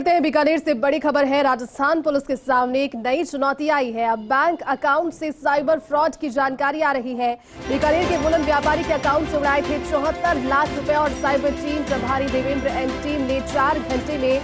बीकानेर से बड़ी खबर है। राजस्थान पुलिस के सामने एक नई चुनौती आई है। अब बैंक अकाउंट से साइबर फ्रॉड की जानकारी आ रही है। बीकानेर के बुलंद व्यापारी के अकाउंट से उड़ाए थे 74 लाख रुपए और साइबर टीम प्रभारी देवेंद्र एंड टीम ने 4 घंटे में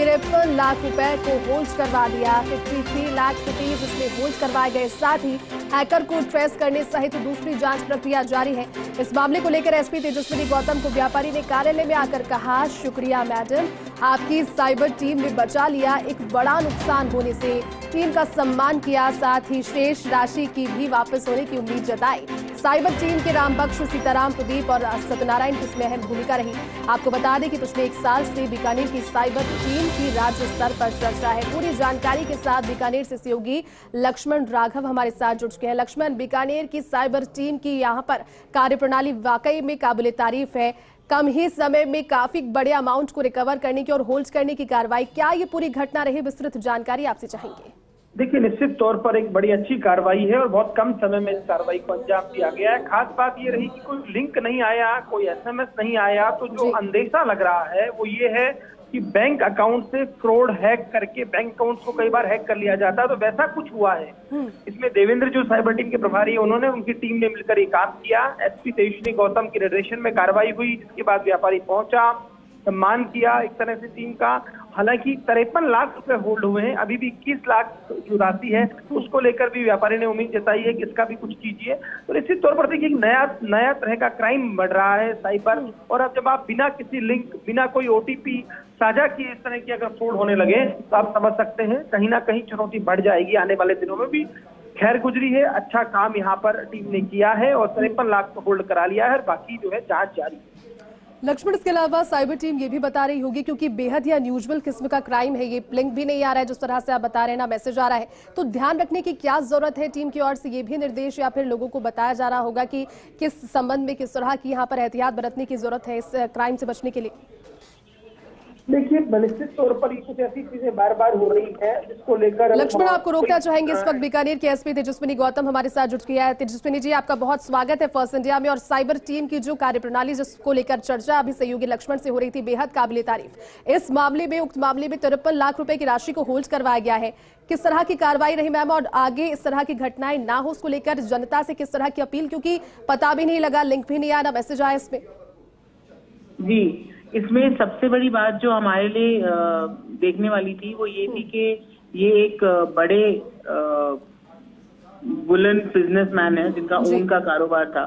53 लाख रुपए को होल्ड करवा दिया। 53 लाख रुपीज इसमें होल्ड करवाए गए। साथ ही हैकर को ट्रेस करने सहित दूसरी जांच प्रक्रिया जारी है। इस मामले को लेकर एसपी तेजस्विनी गौतम को व्यापारी ने कार्यालय में आकर कहा, शुक्रिया मैडम, आपकी साइबर टीम ने बचा लिया एक बड़ा नुकसान होने से। टीम का सम्मान किया, साथ ही शेष राशि की भी वापस होने की उम्मीद जताई। साइबर टीम के रामबख्श, सीताराम, प्रदीप और सत्यनारायण की इसमें अहम भूमिका रही। आपको बता दें कि पिछले 1 साल से बीकानेर की साइबर टीम की राज्य स्तर पर चर्चा है। पूरी जानकारी के साथ बीकानेर से सहयोगी लक्ष्मण राघव हमारे साथ जुड़ चुके हैं। लक्ष्मण, बीकानेर की साइबर टीम की यहाँ पर कार्यप्रणाली वाकई में काबिले तारीफ है। कम ही समय में काफी बड़े अमाउंट को रिकवर करने की और होल्ड करने की कार्रवाई, क्या ये पूरी घटना रही? विस्तृत जानकारी आपसे चाहेंगे। देखिए, निश्चित तौर पर एक बड़ी अच्छी कार्रवाई है और बहुत कम समय में इस कार्रवाई को अंजाम दिया गया है। खास बात ये रही कि कोई लिंक नहीं आया, कोई एसएमएस नहीं आया। तो जो अंदेशा लग रहा है वो ये है कि बैंक अकाउंट से फ्रॉड हैक करके बैंक अकाउंट को कई बार हैक कर लिया जाता है, तो वैसा कुछ हुआ है। इसमें देवेंद्र जो साइबर टीम के प्रभारी है, उन्होंने उनकी टीम ने मिलकर ये काम किया। एसपी तेजस्विनी गौतम के निर्देशन में कार्रवाई हुई, जिसके बाद व्यापारी पहुंचा, सम्मान किया एक तरह से टीम का। हालांकि 53 लाख रुपए होल्ड हुए हैं, अभी भी 21 लाख जो राशि है उसको लेकर भी व्यापारी ने उम्मीद जताई है कि इसका भी कुछ कीजिए। तो निश्चित तौर पर देखिए, नया तरह का क्राइम बढ़ रहा है साइबर। और अब जब आप बिना किसी लिंक, बिना कोई ओटीपी साझा किए इस तरह की अगर फ्रॉड होने लगे तो आप समझ सकते हैं कहीं ना कहीं चुनौती बढ़ जाएगी आने वाले दिनों में भी। खैर गुजरी है, अच्छा काम यहाँ पर टीम ने किया है और 53 लाख को होल्ड करा लिया है और बाकी जो है जांच जारी है। लक्ष्मण, इसके अलावा साइबर टीम ये भी बता रही होगी, क्योंकि बेहद ही अनयूजुअल किस्म का क्राइम है, ये लिंक भी नहीं आ रहा है जिस तरह से आप बता रहे हैं, ना मैसेज आ रहा है, तो ध्यान रखने की क्या जरूरत है टीम की ओर से? ये भी निर्देश या फिर लोगों को बताया जा रहा होगा कि किस संबंध में किस तरह की यहाँ पर एहतियात बरतने की जरूरत है इस क्राइम से बचने के लिए? देखिए, निश्चित तौर पर कुछ ऐसी चीजें बार बार हो रही है जिसको लेकर लक्ष्मण, आपको रोकना चाहेंगे। इस वक्त बीकानेर के एसपी तेजस्विनी गौतम हमारे साथ जुड़ गया है। तेजस्विनी जी, आपका बहुत स्वागत है फर्स्ट इंडिया में। और साइबर टीम की जो कार्यप्रणाली जिसको लेकर चर्चा अभी सहयोगी लक्ष्मण से हो रही थी, बेहद काबिले तारीफ। इस मामले में, उक्त मामले में 53 लाख रुपए की राशि को होल्ड करवाया गया है। किस तरह की कार्रवाई रही मैम, और आगे इस तरह की घटनाएं ना हो उसको लेकर जनता से किस तरह की अपील, क्योंकि पता भी नहीं लगा, लिंक भी नहीं आया, ना मैसेज आया इसमें? जी, इसमें सबसे बड़ी बात जो हमारे लिए देखने वाली थी वो ये थी कि ये एक बड़े बुलंद बिजनेसमैन है जिनका ओन का कारोबार था।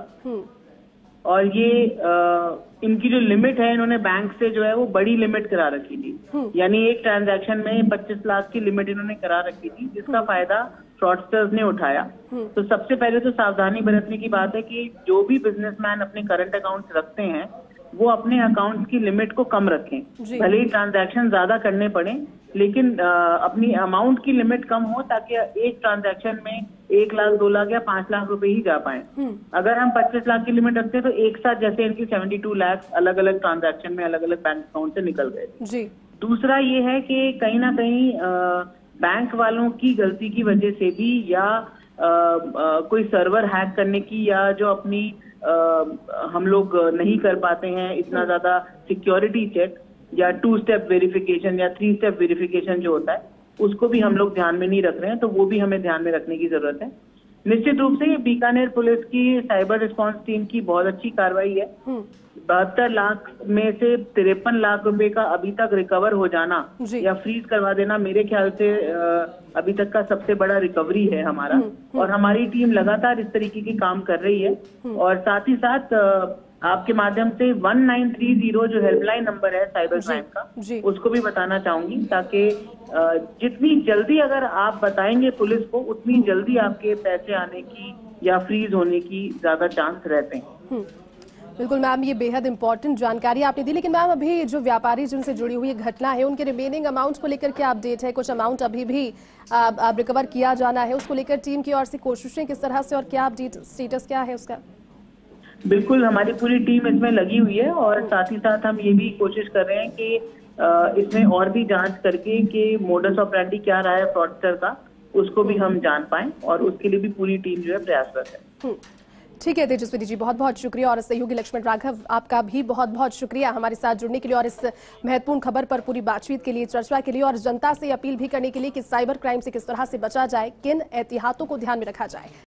और ये इनकी जो लिमिट है, इन्होंने बैंक से जो है वो बड़ी लिमिट करा रखी थी। यानी एक ट्रांजैक्शन में 25 लाख की लिमिट इन्होंने करा रखी थी, जिसका फायदा फ्रॉडस्टर्स ने उठाया। तो सबसे पहले तो सावधानी बरतने की बात है कि जो भी बिजनेसमैन अपने करंट अकाउंट्स रखते हैं वो अपने अकाउंट्स की लिमिट को कम रखें। भले ही ट्रांजैक्शन ज्यादा करने पड़े, लेकिन अपनी अमाउंट की लिमिट कम हो, ताकि एक ट्रांजैक्शन में 1 लाख, 2 लाख या 5 लाख रुपए ही जा पाए। अगर हम 25 लाख की लिमिट रखते हैं तो एक साथ जैसे इनकी 72 लाख अलग अलग ट्रांजैक्शन में अलग अलग बैंक अकाउंट से निकल गए। दूसरा ये है कि कहीं ना कहीं बैंक वालों की गलती की वजह से भी, या कोई सर्वर हैक करने की, या जो अपनी हम लोग नहीं कर पाते हैं इतना ज्यादा सिक्योरिटी चेक या 2 स्टेप वेरिफिकेशन या 3 स्टेप वेरिफिकेशन जो होता है, उसको भी हम लोग ध्यान में नहीं रख रहे हैं। तो वो भी हमें ध्यान में रखने की जरूरत है। निश्चित रूप से ये बीकानेर पुलिस की साइबर रिस्पांस टीम की बहुत अच्छी कार्रवाई है। 72 लाख में से 53 लाख रुपए का अभी तक रिकवर हो जाना या फ्रीज करवा देना, मेरे ख्याल से अभी तक का सबसे बड़ा रिकवरी है हमारा। और हमारी टीम लगातार इस तरीके के काम कर रही है। और साथ ही साथ आपके माध्यम से 1930 जो हेल्पलाइन नंबर है साइबर क्राइम का, उसको भी बताना चाहूंगी, ताकि जितनी जल्दी अगर आप बताएंगे पुलिस को, उतनी जल्दी आपके पैसे आने की या फ्रीज होने की ज्यादा चांस रहते हैं। बिल्कुल मैम, ये बेहद इंपॉर्टेंट जानकारी आपने दी। लेकिन मैम, अभी जो व्यापारी जिनसे जुड़ी हुई घटना है, उनके रिमेनिंग अमाउंट को लेकर क्या अपडेट है? कुछ अमाउंट अभी भी रिकवर किया जाना है, उसको लेकर टीम की ओर से कोशिशें किस तरह से और क्या अपडेट, स्टेटस क्या है उसका? बिल्कुल, हमारी पूरी टीम इसमें लगी हुई है और साथ ही साथ हम ये भी कोशिश कर रहे हैं कि इसमें और भी जांच करके कि मोडस ऑपरेंडी क्या रहा है फ्रॉडस्टर का, उसको भी हम जान पाएं, और उसके लिए भी पूरी टीम जो है प्रयासरत है। ठीक है तेजस्विनी जी, बहुत बहुत शुक्रिया। और सहयोगी लक्ष्मण राघव, आपका भी बहुत बहुत शुक्रिया हमारे साथ जुड़ने के लिए और इस महत्वपूर्ण खबर पर पूरी बातचीत के लिए, चर्चा के लिए, और जनता से अपील भी करने के लिए कि साइबर क्राइम से किस तरह से बचा जाए, किन एहतियातों को ध्यान में रखा जाए।